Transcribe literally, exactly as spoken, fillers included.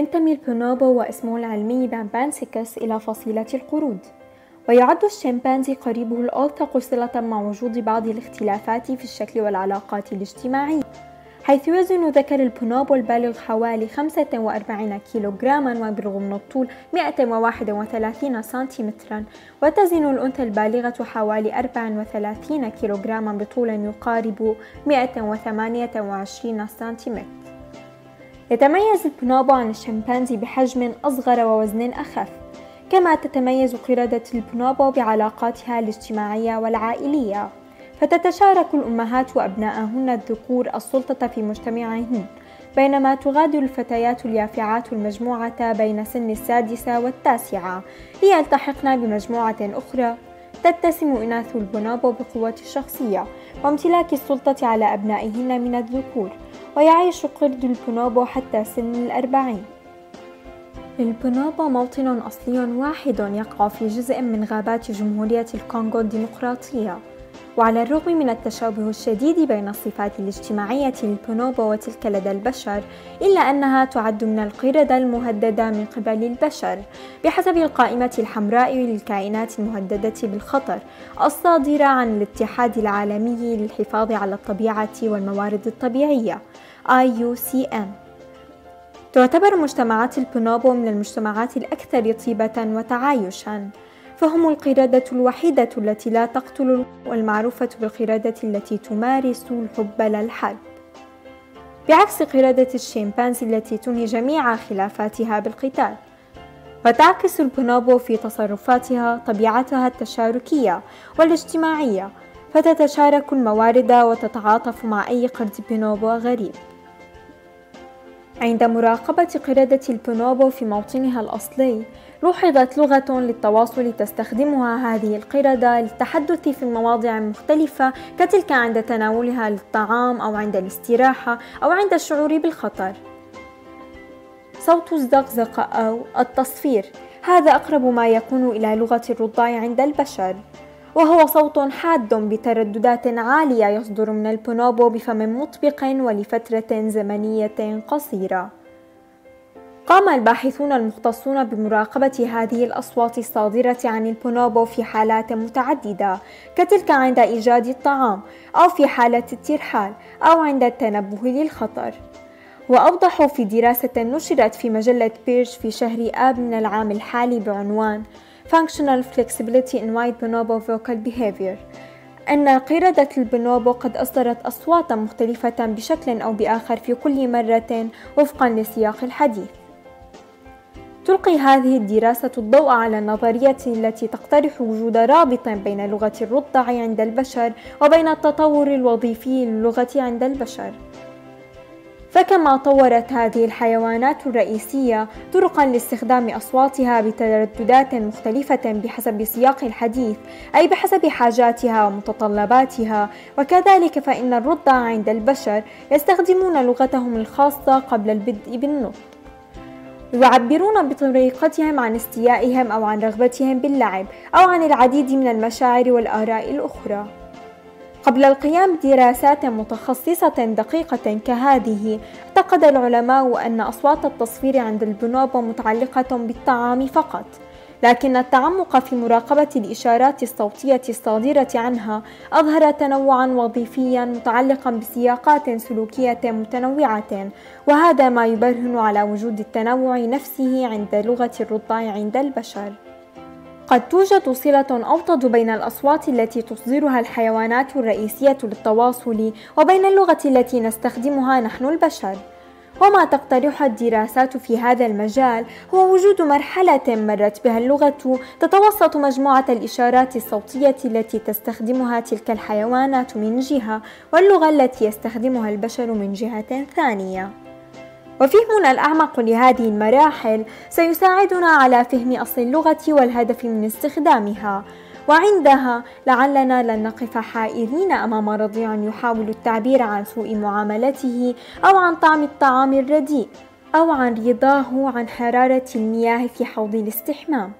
ينتمي البونوبو واسمه العلمي بامبانسيكس إلى فصيلة القرود، ويعد الشمبانزي قريبه الأوثق صلة مع وجود بعض الاختلافات في الشكل والعلاقات الاجتماعية، حيث يوزن ذكر البونوبو البالغ حوالي خمسة وأربعين كيلوغراما ويبلغ من الطول مئة وواحد وثلاثين سنتيمترا، وتزن الأنثى البالغة حوالي أربعة وثلاثين كيلوغراما بطول يقارب مئة وثمانية وعشرين سنتيمتر. يتميز البونوبو عن الشمبانزي بحجم أصغر ووزن أخف، كما تتميز قردة البونوبو بعلاقاتها الاجتماعية والعائلية، فتتشارك الأمهات وأبنائهن الذكور السلطة في مجتمعهن، بينما تغادر الفتيات اليافعات المجموعة بين سن السادسة والتاسعة ليلتحقن بمجموعة أخرى. تتسم إناث البونوبو بقوة الشخصية وامتلاك السلطة على أبنائهن من الذكور، ويعيش قرد البونوبو حتى سن الأربعين. للبونوبو موطن أصلي واحد يقع في جزء من غابات جمهورية الكونغو الديمقراطية، وعلى الرغم من التشابه الشديد بين الصفات الاجتماعية للبونوبو وتلك لدى البشر، إلا أنها تعد من القردة المهددة من قبل البشر بحسب القائمة الحمراء للكائنات المهددة بالخطر الصادرة عن الاتحاد العالمي للحفاظ على الطبيعة والموارد الطبيعية آي يو سي إن. تعتبر مجتمعات البونوبو من المجتمعات الأكثر طيبة وتعايشاً، فهم القردة الوحيدة التي لا تقتل، والمعروفة بالقردة التي تمارس الحب لا الحرب، بعكس قردة الشمبانزي التي تنهي جميع خلافاتها بالقتال. فتعكس البونوبو في تصرفاتها طبيعتها التشاركية والاجتماعية، فتتشارك الموارد وتتعاطف مع أي قرد بونوبو غريب. عند مراقبة قردة البونوبو في موطنها الأصلي، لوحظت لغة للتواصل تستخدمها هذه القردة للتحدث في مواضع مختلفة، كتلك عند تناولها للطعام أو عند الاستراحة أو عند الشعور بالخطر. صوت الزقزقة أو التصفير، هذا أقرب ما يكون إلى لغة الرضع عند البشر، وهو صوت حاد بترددات عالية يصدر من البونوبو بفم مطبق ولفترة زمنية قصيرة. قام الباحثون المختصون بمراقبة هذه الأصوات الصادرة عن البونوبو في حالات متعددة، كتلك عند إيجاد الطعام أو في حالة الترحال أو عند التنبه للخطر. وأوضحوا في دراسة نشرت في مجلة بيرج في شهر آب من العام الحالي بعنوان Functional Flexibility in White Bonobo Vocal Behavior أن قردة البونوبو قد أصدرت أصواتا مختلفة بشكل أو بآخر في كل مرة وفقا لسياق الحديث. تلقي هذه الدراسة الضوء على النظرية التي تقترح وجود رابط بين لغة الرضع عند البشر وبين التطور الوظيفي للغة عند البشر. فكما طورت هذه الحيوانات الرئيسية طرقا لاستخدام أصواتها بترددات مختلفة بحسب سياق الحديث، أي بحسب حاجاتها ومتطلباتها، وكذلك فإن الرضع عند البشر يستخدمون لغتهم الخاصة قبل البدء بالنطق، يعبرون بطريقتهم عن استيائهم أو عن رغبتهم باللعب أو عن العديد من المشاعر والآراء الأخرى. قبل القيام بدراسات متخصصة دقيقة كهذه، اعتقد العلماء أن أصوات التصفير عند البونوبو متعلقة بالطعام فقط، لكن التعمق في مراقبة الإشارات الصوتية الصادرة عنها أظهر تنوعا وظيفيا متعلقا بسياقات سلوكية متنوعة، وهذا ما يبرهن على وجود التنوع نفسه عند لغة الرضع عند البشر. قد توجد صلة أوطد بين الأصوات التي تصدرها الحيوانات الرئيسية للتواصل وبين اللغة التي نستخدمها نحن البشر، وما تقترح الدراسات في هذا المجال هو وجود مرحلة مرت بها اللغة تتوسط مجموعة الإشارات الصوتية التي تستخدمها تلك الحيوانات من جهة، واللغة التي يستخدمها البشر من جهة ثانية. وفهمنا الأعمق لهذه المراحل سيساعدنا على فهم أصل اللغة والهدف من استخدامها، وعندها لعلنا لن نقف حائرين أمام رضيع يحاول التعبير عن سوء معاملته أو عن طعم الطعام الرديء أو عن رضاه عن حرارة المياه في حوض الاستحمام.